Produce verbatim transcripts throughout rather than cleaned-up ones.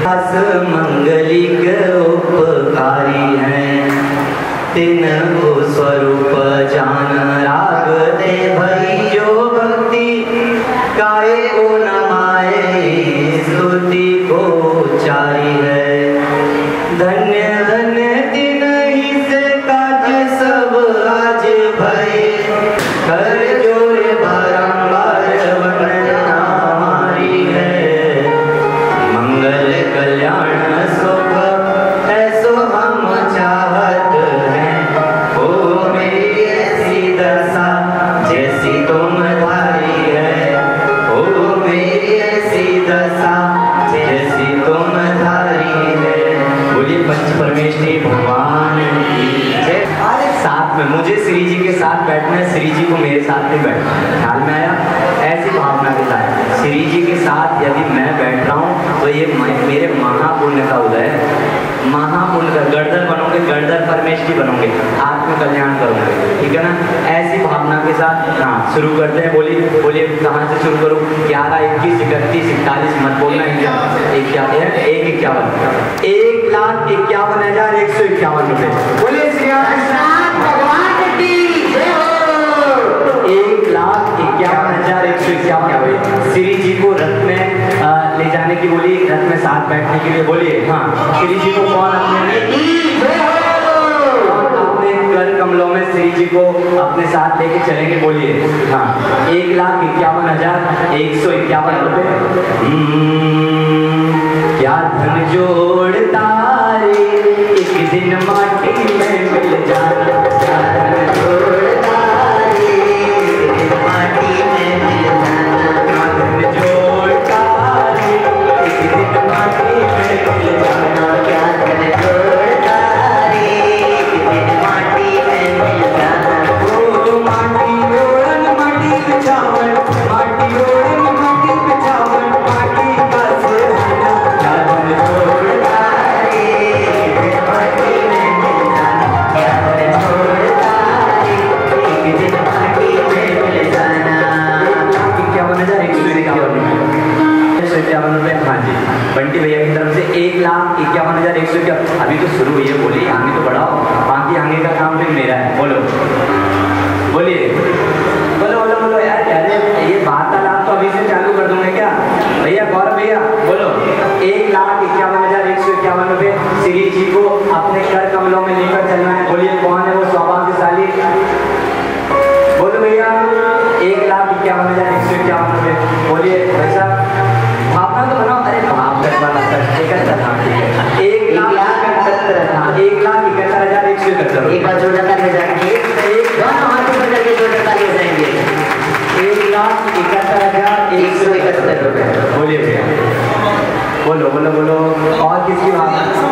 मंगलिक उपकारी हैं, तिनको स्वरूप जान राग दे भई जो भक्ति, काय को नमाए स्तुति को उचारी है। धन्य धन्य दिन ही से काज सब आज भय, कर जोरे बारंबार वंदना हमारी है। मंगल कल्याण सुख ऐसो हम चाहत हैं, ओ मेरी ऐसी दशा जैसी तुम धारी है, ओ मेरी ऐसी दशा जैसी तुम धारी है। बोलिए पंच परमेश्वरी भगवान की जय। साथ में मुझे श्री जी के साथ बैठना है, श्री जी को मेरे साथ नहीं बैठना। ख्याल में आया? ऐसी भावना के साथ श्री जी के साथ यदि मैं बैठ रहा हूँ तो ये मेरे महापुण्य का उदय है। महापुण्य का गर्दन बनोगे, गर्दन परमेश्वरी बनोगे, आत्म कल्याण करोगे, ठीक है ना। ऐसी भावना के साथ हाँ शुरू करते हैं। बोलिए बोलिए कहाँ से शुरू करूँ? ग्यारह इक्कीस इकतीस इकतालीस मत बोलना, इक्यावन एक इक्यावन एक लाख इक्यावन हजार एक सौ इक्यावन रुपए। बोलिए श्री भगवान की जय हो। एक लाख इक्यावन हजार एक सौ इक्यावन हुए। श्री जी को रथ में आ, ले जाने की बोली, रथ में साथ बैठने के लिए बोलिए। हाँ श्री जी को कौन अपने अपने कर कमलों में श्री जी को अपने साथ लेके चलेंगे? बोलिए हाँ। एक लाख इक्यावन हजार एक सौ इक्यावन रुपए। क्या धन जोड़ता रे एक दिन माटी में मिल जाना, क्या धन जोड़ता रे एक दिन माटी में मिल जाना, क्या धन जोड़ता रे एक दिन माटी में मिल जाना, क्या धन जोड़ता रे एक दिन माटी में मिल जाना। ओ माटी ओढ़न माटी बिछावन, माटी ओढ़न माटी बिछावन, माटी का सुहाना, क्या धन जोड़ता रे एक दिन माटी में मिल जाना, क्या धन जोड़ता रे एक दिन माटी में मिल जाना। इक्यावन हजार एक सौ इक्यावन रुपये इक्यावन रुपये हाँ जी बंटी भैया की तरफ से एक लाख इक्यावन हजार एक सौ इक्यावन। अभी तो शुरू हुई है, बोलिए आगे तो बढ़ाओ, बाकी आगे का काम फिर मेरा है। बोलो बोलिए बोलो बोलो बोलो यार। अरे ये वार्तालाप तो अभी से चालू कर दूंगा क्या भैया? गौरव भैया बोलो। एक लाख इक्यावन हजार एक सौ इक्यावन रुपये श्री जी को अपने कर कमलों में लेकर चलना है। बोलिए कौन है वो सौभाग्यशाली? बोलो भैया। एक लाख इक्यावन हजार एक सौ इक्यावन रुपये। बोलिए भाई साहब भावना तो बनाओ। अरे भाव इकहत्तर हाँ ठीक है। एक लाख इकहत्तर हाँ एक लाख इकहत्तर हजार एक सौ इकहत्तर। एक बार जोड़ा कर जाएंगे, एक दोनों हाथों में करके जोड़ा कर ले जाएंगे। एक लाख इकहत्तर हजार एक सौ इकहत्तर रुपये। बोलिए भैया बोलो बोलो बोलो। और किसकी भावना?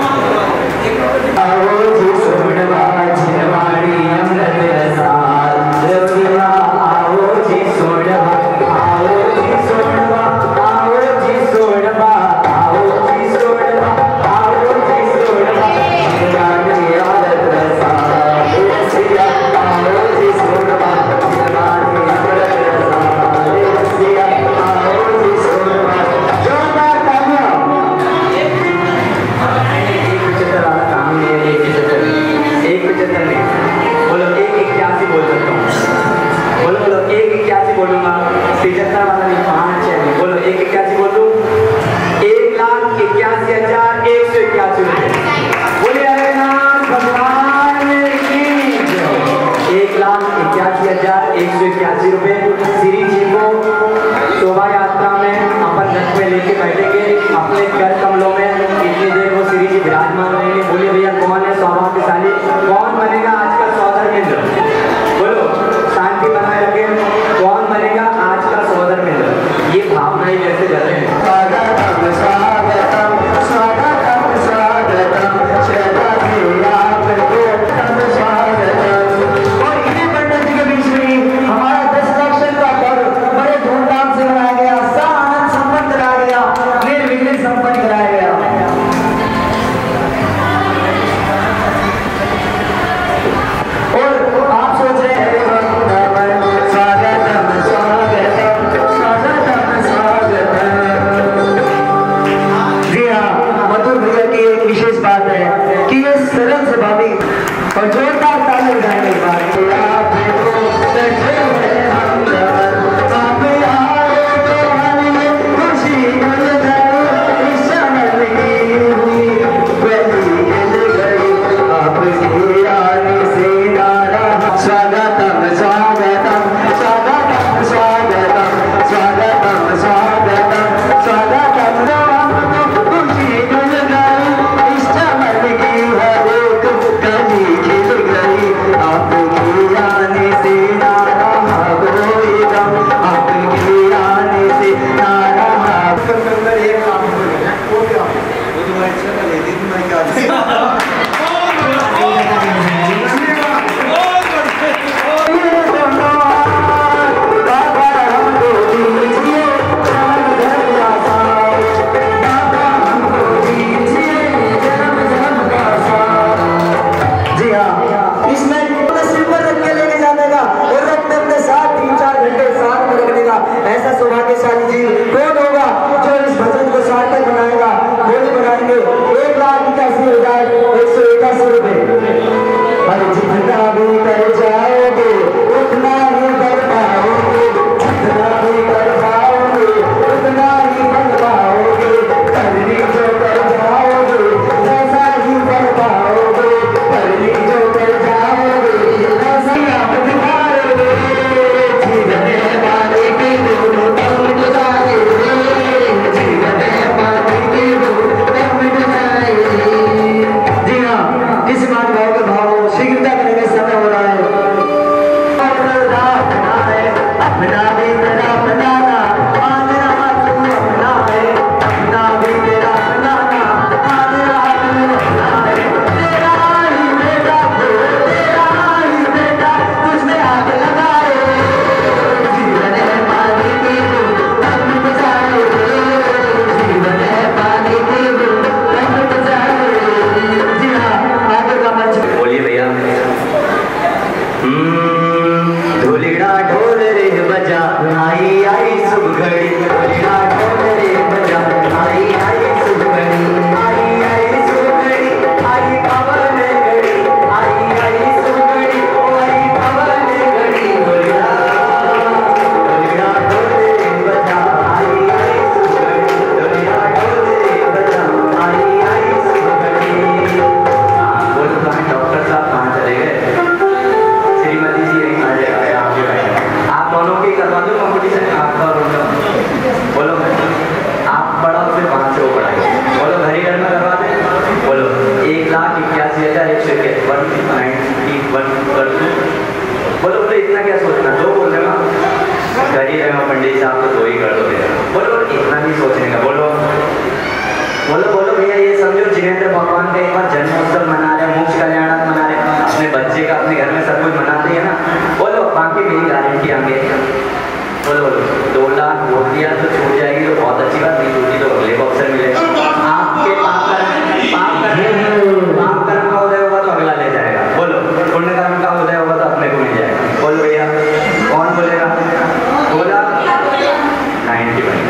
हैं तो भगवान का एक बार जन्मोत्सव मना रहे, मोक्ष कल्याण मना रहे, अपने बच्चे का, अपने घर में सब कुछ मनाते हैं ना। बोलो बाकी मेरी गारंटी आगे, बोलो बोलो दो लाख वोट दिया तो छूट जाएगी तो बहुत अच्छी बात, नहीं छूटी तो अगले को अवसर मिलेगा। आपके पाप कर्म पाप कर्म पाप कर्म का उदय होगा तो अगला ले जाएगा। बोलो पुण्य कर्म का उदय होगा तो अपने को मिल जाएगा। बोलो भैया कौन बोलेगा? बोला नाइन्टी वन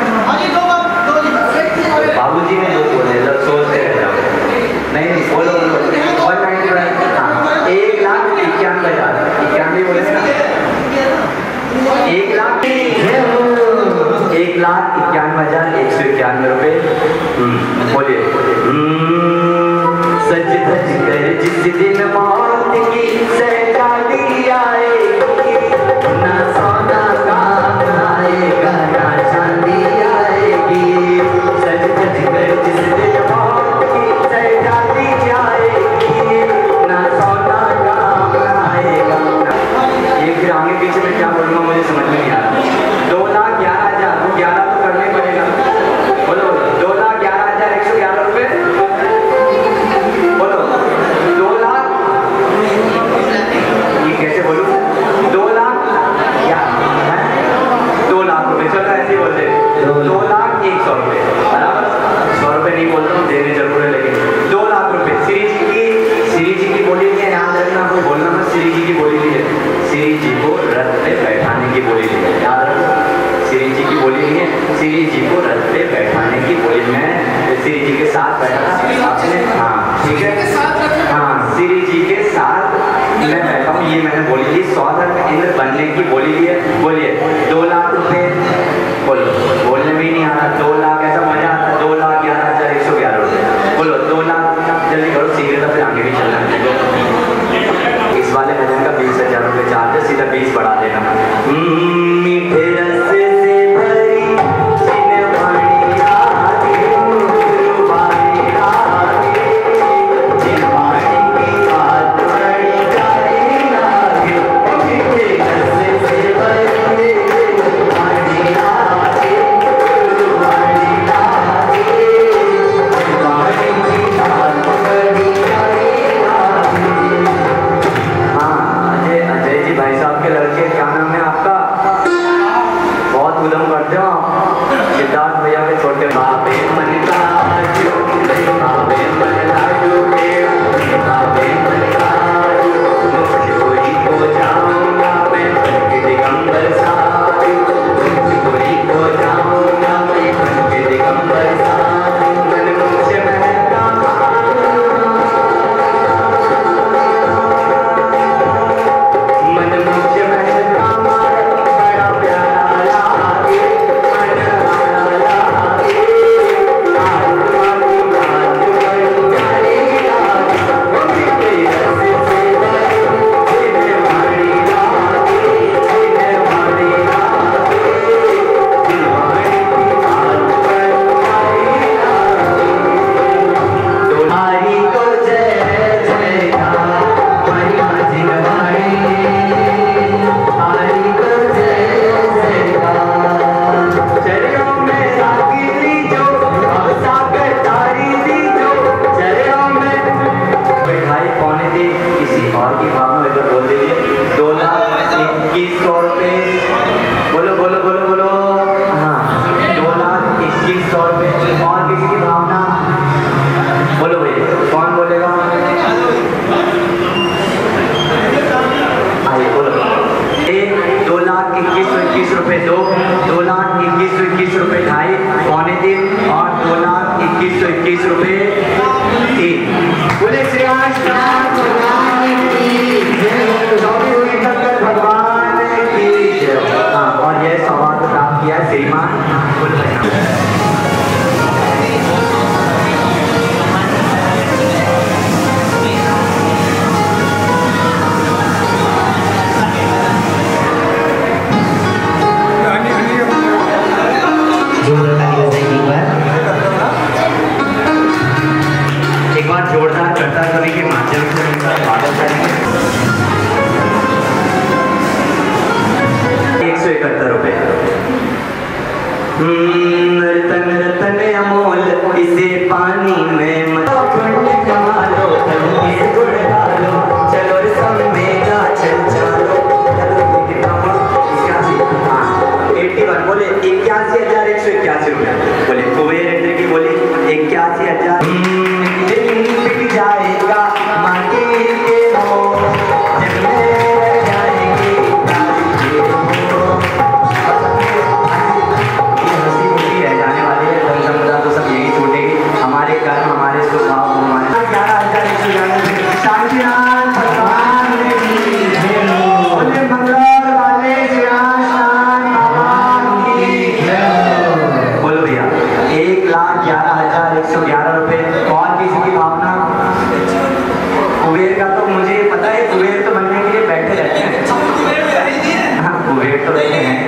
बाबू जी ने दो बोले, जब सोचते रह जाओ। नहीं नहीं बोलो बोलो और नाइन्टी वन हाँ एक लाख इक्यानवे हजार इक्यानवे बोले ना, एक लाख एक लाख इक्यानवे हजार एक सौ इक्यानवे रुपये। बोलिए सच धज कर जिस दिन मौत की सहजादी आएगी, ना सोना काम आएगा ना चांदी आएगी। सच धज कर जिस दिन मौत की सहजादी आएगी, ना सोना काम आएगा। ये फिर आगे पीछे में क्या बोलूँगा मुझे समझ में नहीं आ रहा। दो लाख ग्यारह हजार ग्यारह तो करने पड़ेगा। बोलो दो लाख ग्यारह हजार एक सौ ग्यारह रुपये। बोलो दो लाख ये कैसे बोलूँ? दो लाख क्या दो लाख रुपये चलो ऐसे बोलते दो लाख एक सौ रुपये बराबर। सौ रुपये नहीं बोलता हूँ, देने जरूर है लेकिन दो लाख रुपये। श्री जी की श्री जी की बोली है, याद रखना कोई बोलना मत। श्री जी की बोली ली है, श्री जी को रथ पे बैठाने की बोली ली है, याद रखो। श्री जी की बोली ली है, श्री जी को रथ पे बैठाने की बोली। मैं श्री जी के साथ बैठा आपने हाँ ठीक है हाँ श्री जी के साथ मैं बैठा हूँ, ये मैंने बोली ली। सौधर इंद्र बनने की बोली ली है। बोलिए दो लाख रुपए। बोलो बोलने में ही नहीं आ रहा। दो लाख ऐसा मजा आता है। दो लाख ग्यारह हजार एक सौ ग्यारह रुपये। बोलो दो लाख जल्दी करो, सीधे तो फिर आगे भी चलना है। इस वाले भजन का बीस हजार रुपये चार्ज है, सीधा बीस बढ़ा देना। मीठे रस से भरी जिनवाणी आगे, गुरुवाणी आगे, जिनवाणी की बात बड़ी गाली लागे। मीठे रस से भरी जिनवाणी आगे, गुरुवाणी आगे, जिनवाणी की बात बड़ी गाली लागे। हाँ अजय अजय जी भाई साहब के लड़के, क्या नाम है आपका? बहुत उदम करते हो आप। सिद्धार्थ भैया के छोटे बाबे मन लाजू, बाबे मन लाजू के बाबे मन लाजू, मुझकोरी को जाऊंगा मैं के दिगंबर साधु, मुझकोरी को जाऊंगा मैं के दिगंबर साधु। मन मुझे महका मन मुझे महका बड़ा प्यारा लागे, मन आया लागे, आत्मा की बात बड़ी प्यारी लागे। वो मीठे रस से भरी जिनवाणी लागे, जिनवाणी लागे, जिनवाणी की बात बड़ी प्यारी लागे। तुम्हारी को जय जयकार महिमा जिनवाणी, हरि को जय जयकार। चरणों में सागिली जो अब सागर तारी दी जो, चरणों में बैठाई पौने दी। किसी और की भावना इधर बोल दीजिए। दो लाख इक्कीस सौ रुपये। बोलो बोलो बोलो बोलो हाँ दो लाख इक्कीस सौ रुपये। और किसी की भावना? बोलो भैया कौन बोलेगा? आइए बोलो। एक दो लाख इक्कीस सौ इक्कीस रुपये दो, दो लाख इक्कीस सौ इक्कीस रुपये ढाई पौने तीन, और दो लाख इक्कीस सौ इक्कीस रुपये तीन। बोले श्री राम भगवान की जय, चौबीस शंकर भगवान की जय। हाँ और यह सवाल प्राप्त किया श्रीमान एक बार जोरदार चर्चा करने के माध्यम से उनका स्वागत करेंगे। एक सौ इकहत्तर रुपये। रतन रतन अमोल इसे पानी में रुपए। और किसी की भावना? कुबेर का तो मुझे पता है, कुबेर तो बनने के लिए बैठे रहते हैं। हाँ, कुबेर तो रहते हैं।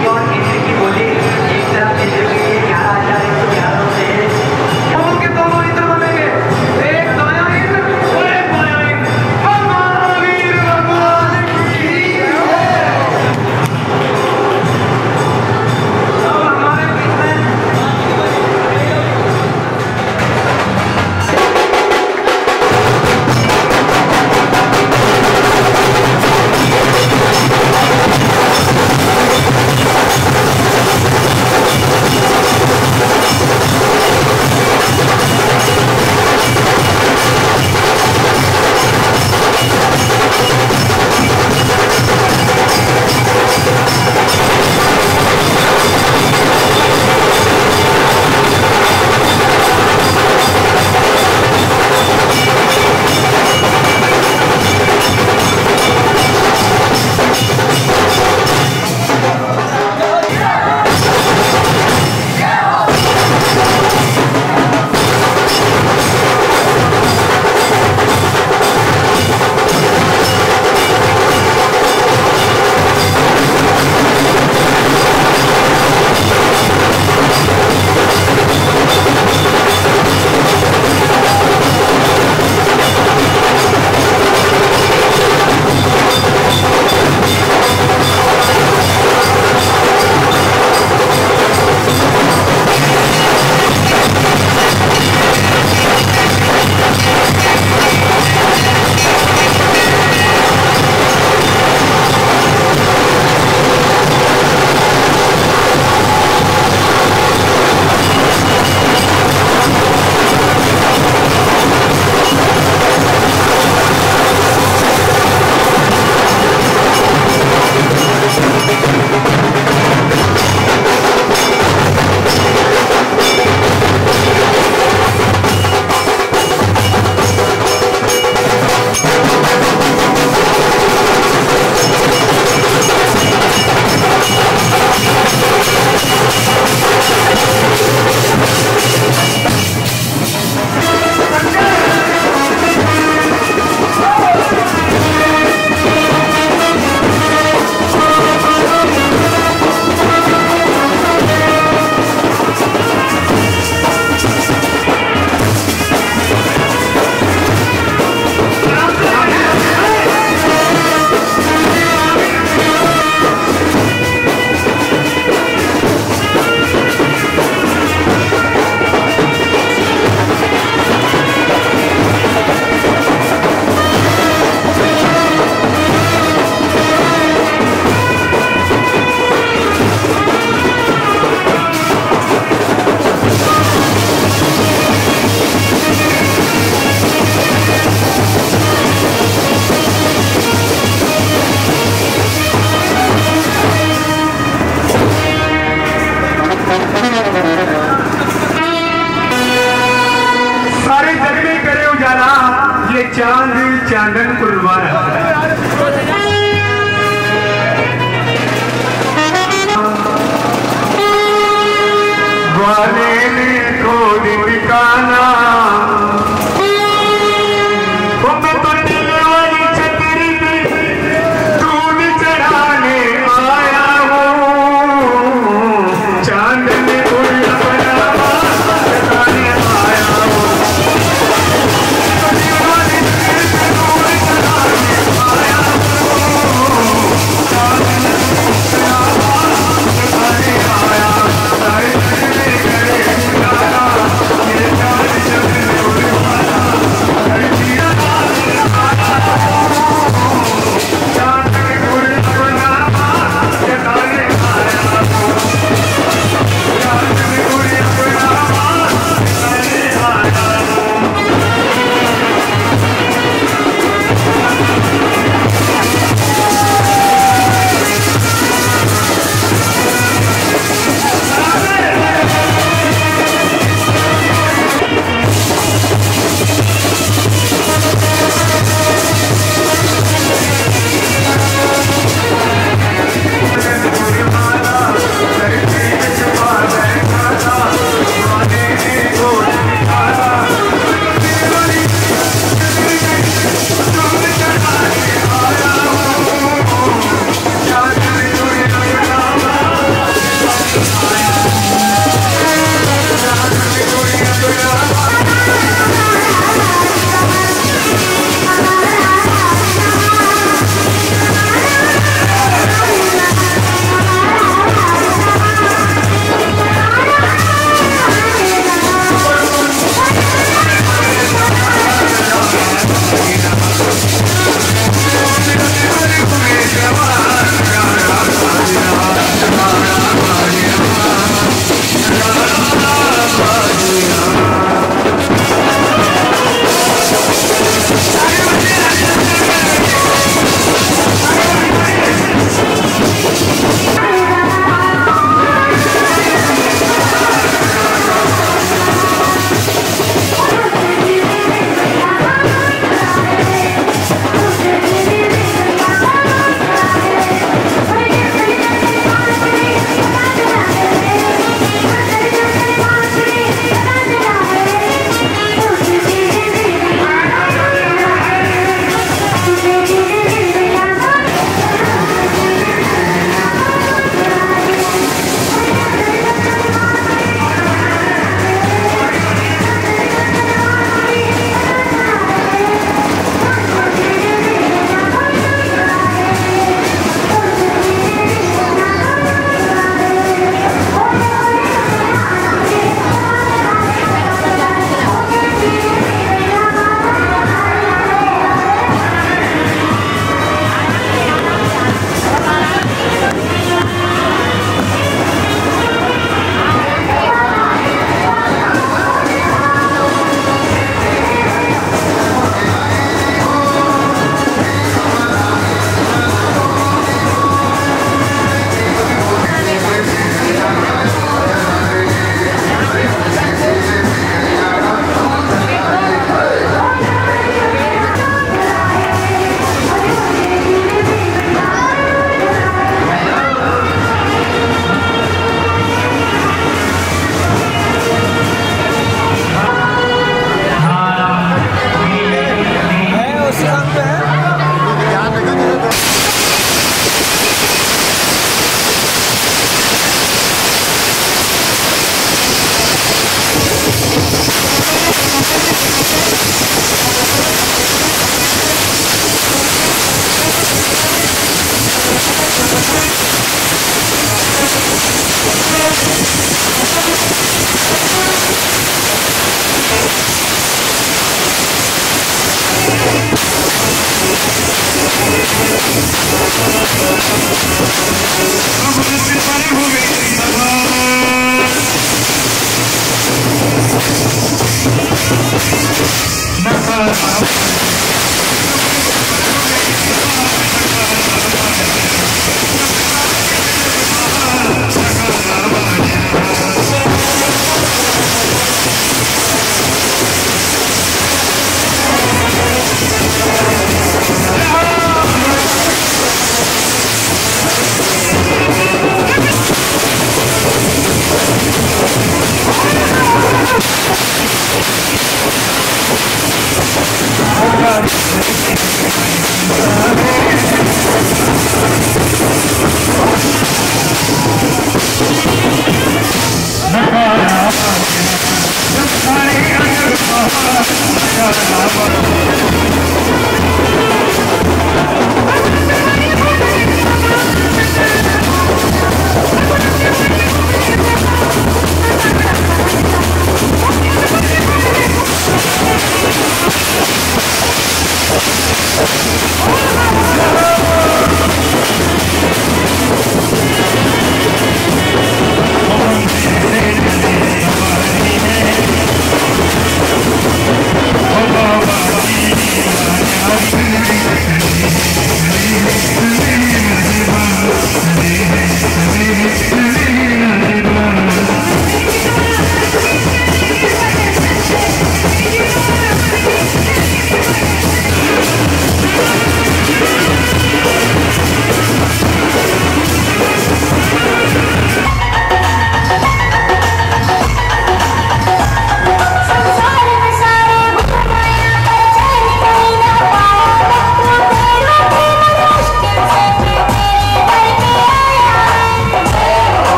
एक तरफ इंद्र के लिए ग्यारह हजार एक सौ ग्यारह रुपए, के दोनों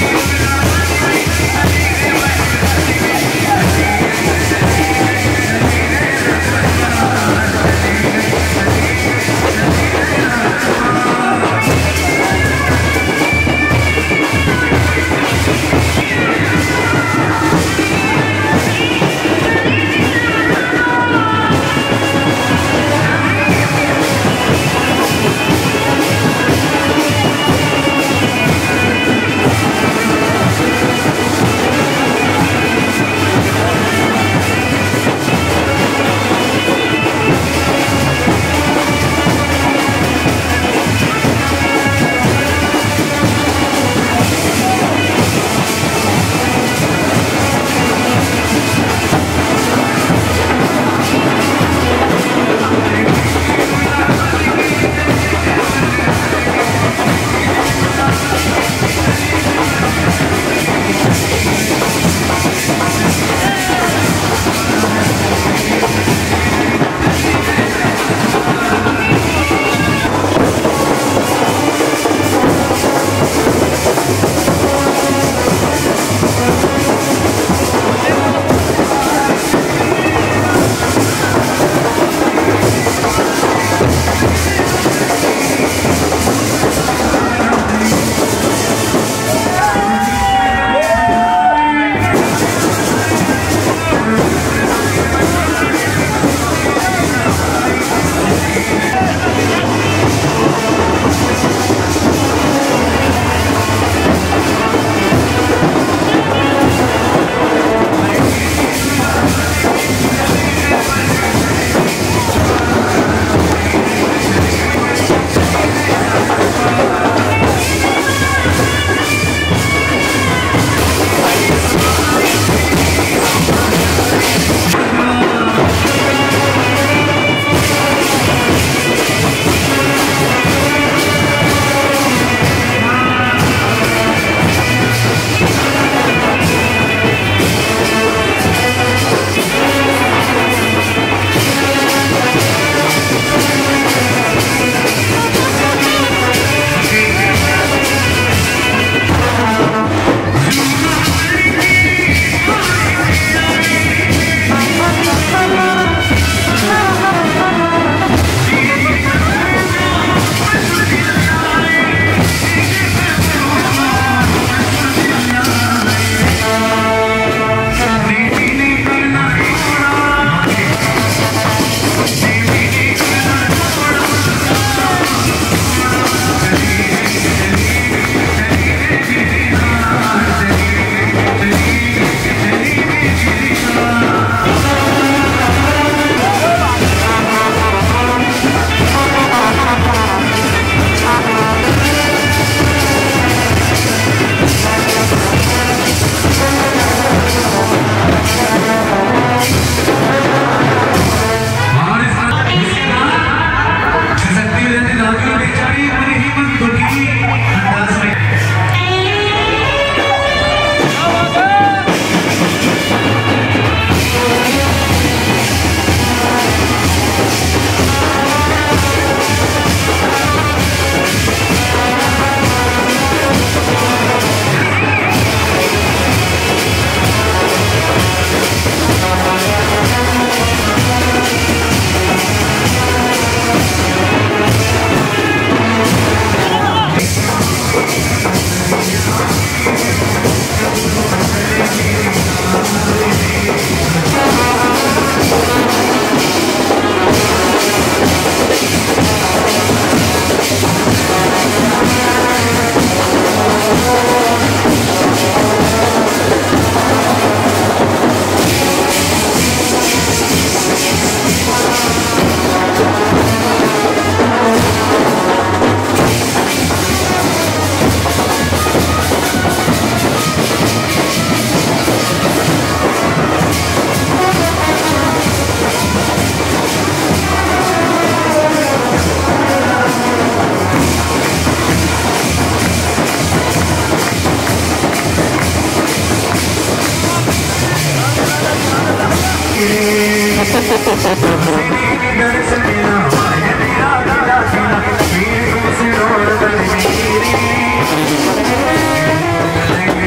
Mandir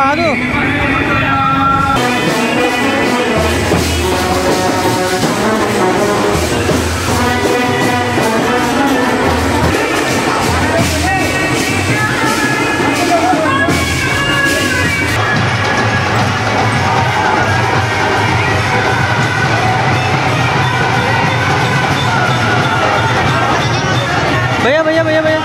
साधु भैया भैया भैया भैया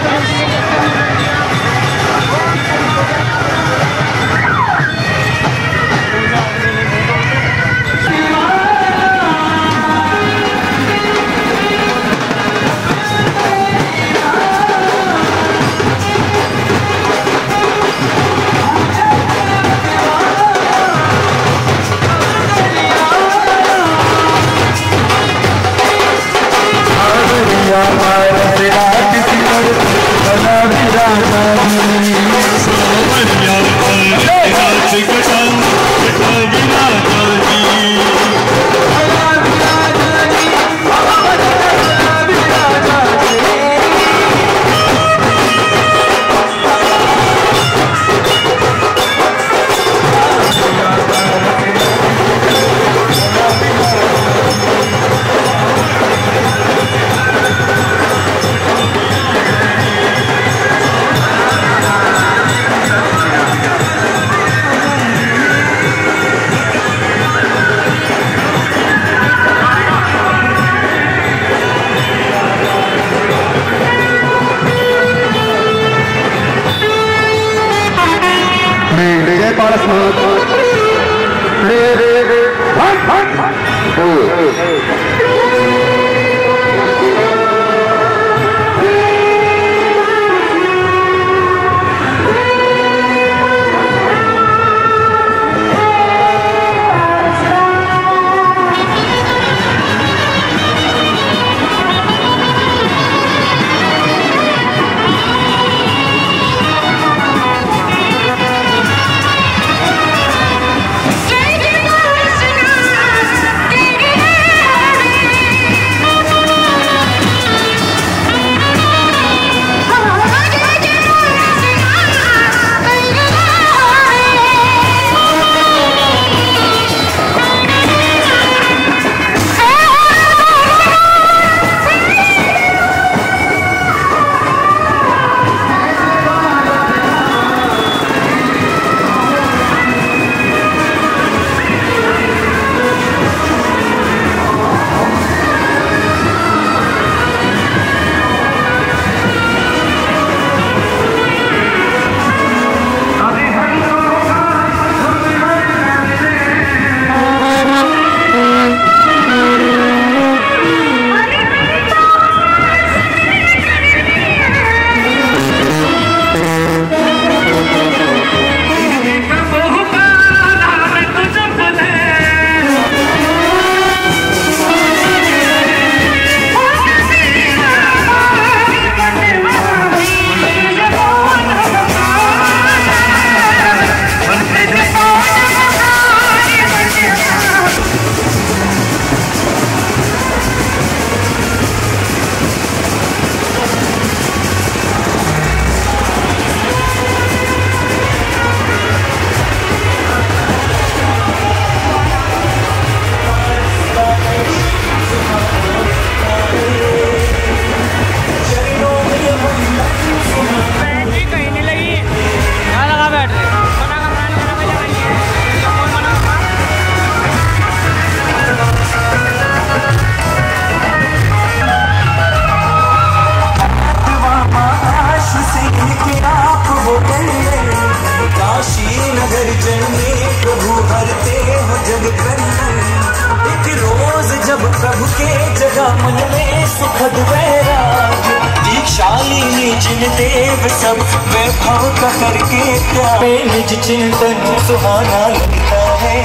देव सब वैभव का करके प्यार निज चिंतन सुहाना लगता है,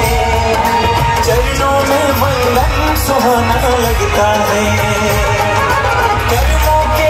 चरणों में वंदन सुहाना लगता है। कर्मों के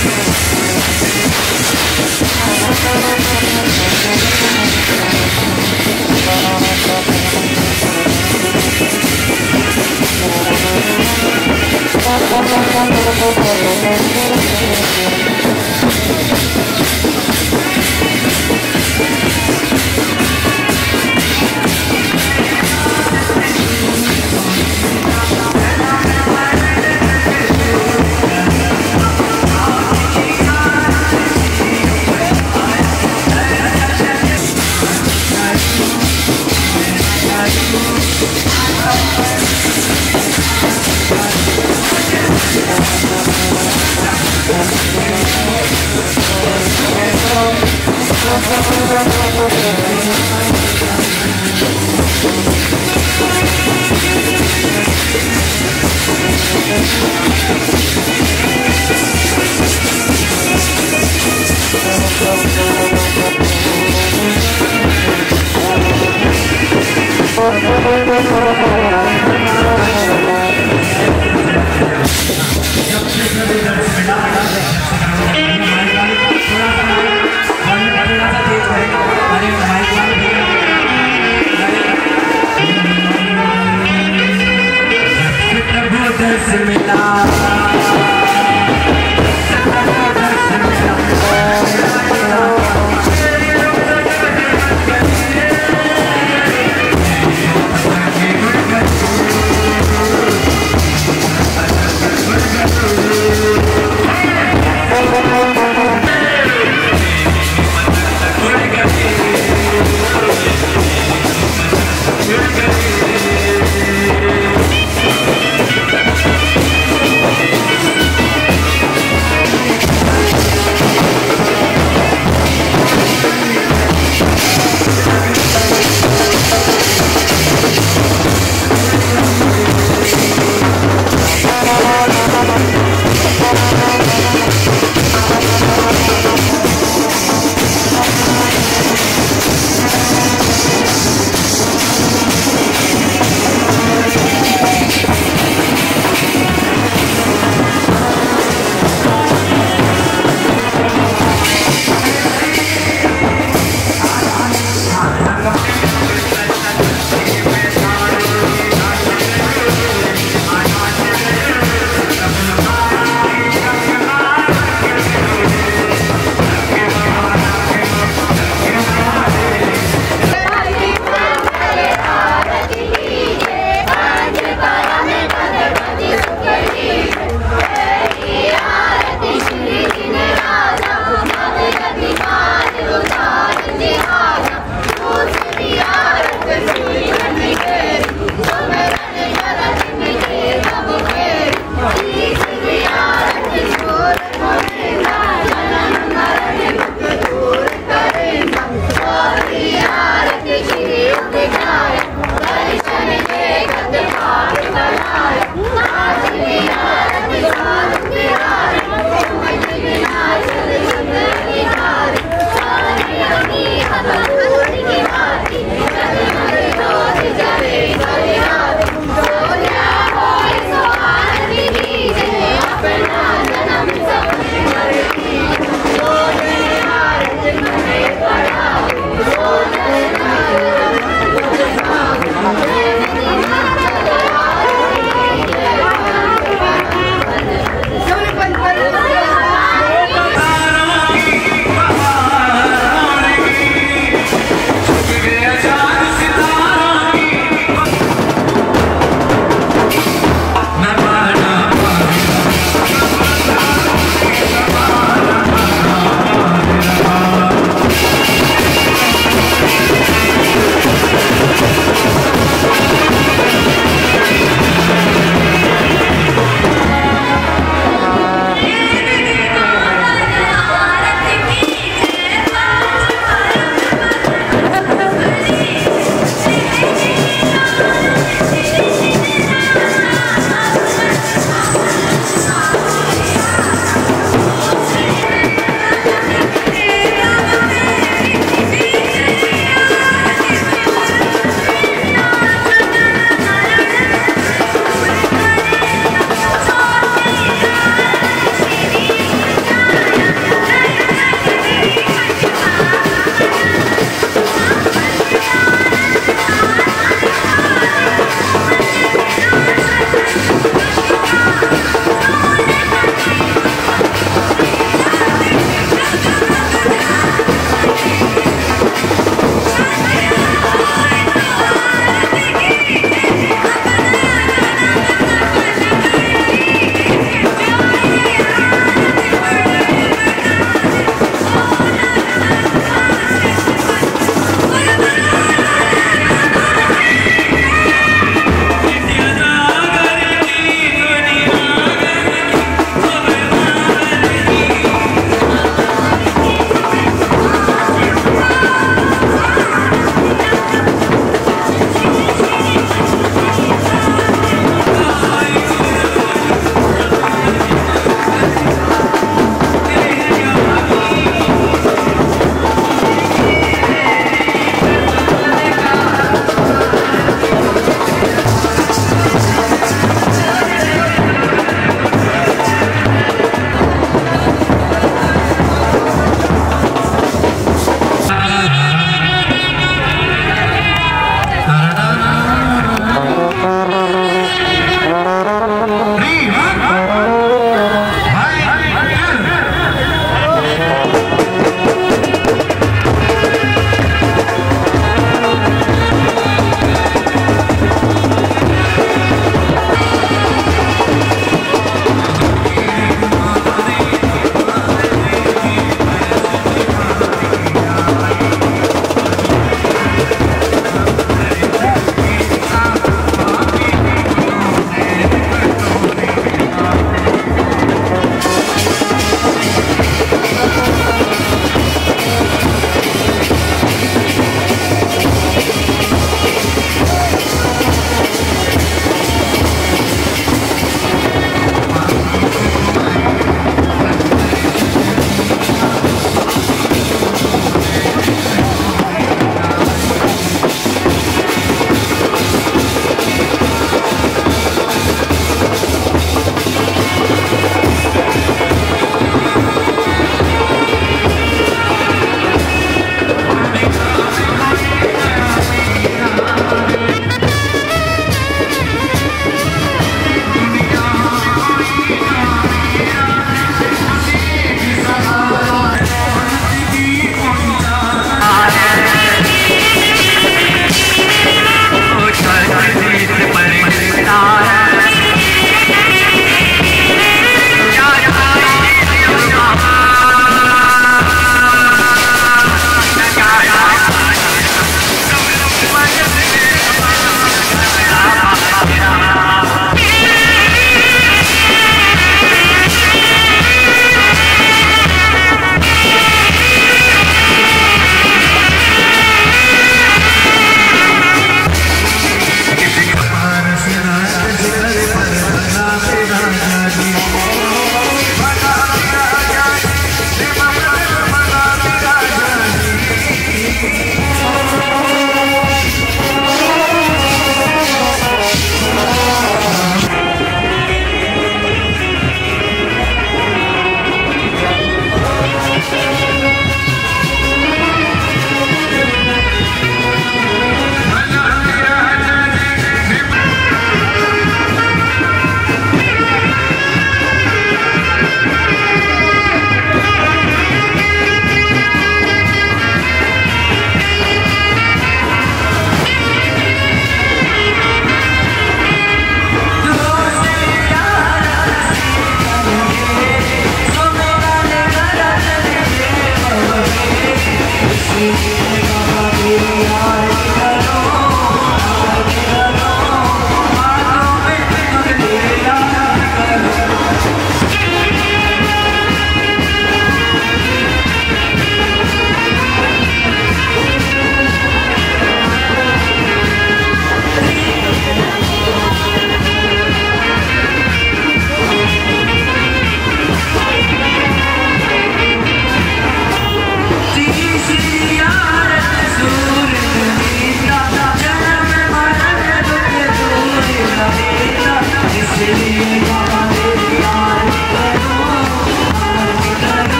दर्श मिला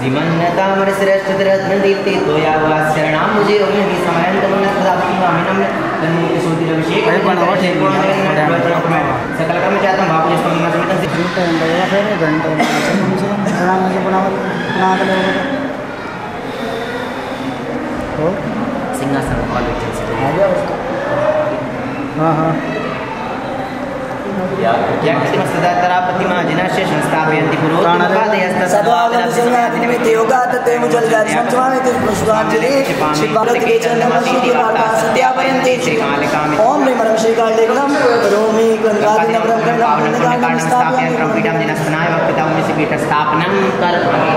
श्रीमन्नतामर श्रेष्ठ रत्न दीप्ति तोया वास्यरणाम मुझे ओम की समयन तमन प्रदाप्ति मामिनम तन्मूर्ति सोति अभिषेक सकल कर्म चातम भाव जिसको निमा समितम से घंटा या फिर घंटा बनाना से बना बना के हो सिंहासन वाले चल से आ गया उसका हां हां या क्या किसी सदा तरा प्रतिमा जिनाशे संस्थापयन्ति पुरोहितपादयस्त सदावलं संज्ञातिनिमित्ते योगातते मुजल जाति संचवामि ते पुष्पांजलि शिवालके चन्द्रमसीति वार्ता सत्यापयन्ति ओम नमः श्रीकालेकं रोमि गंगादिनवरं गंगादिनं स्थापयामि प्रपीठं दिनस्तनाय वक्तां मिसिपीठ स्थापनं कर्म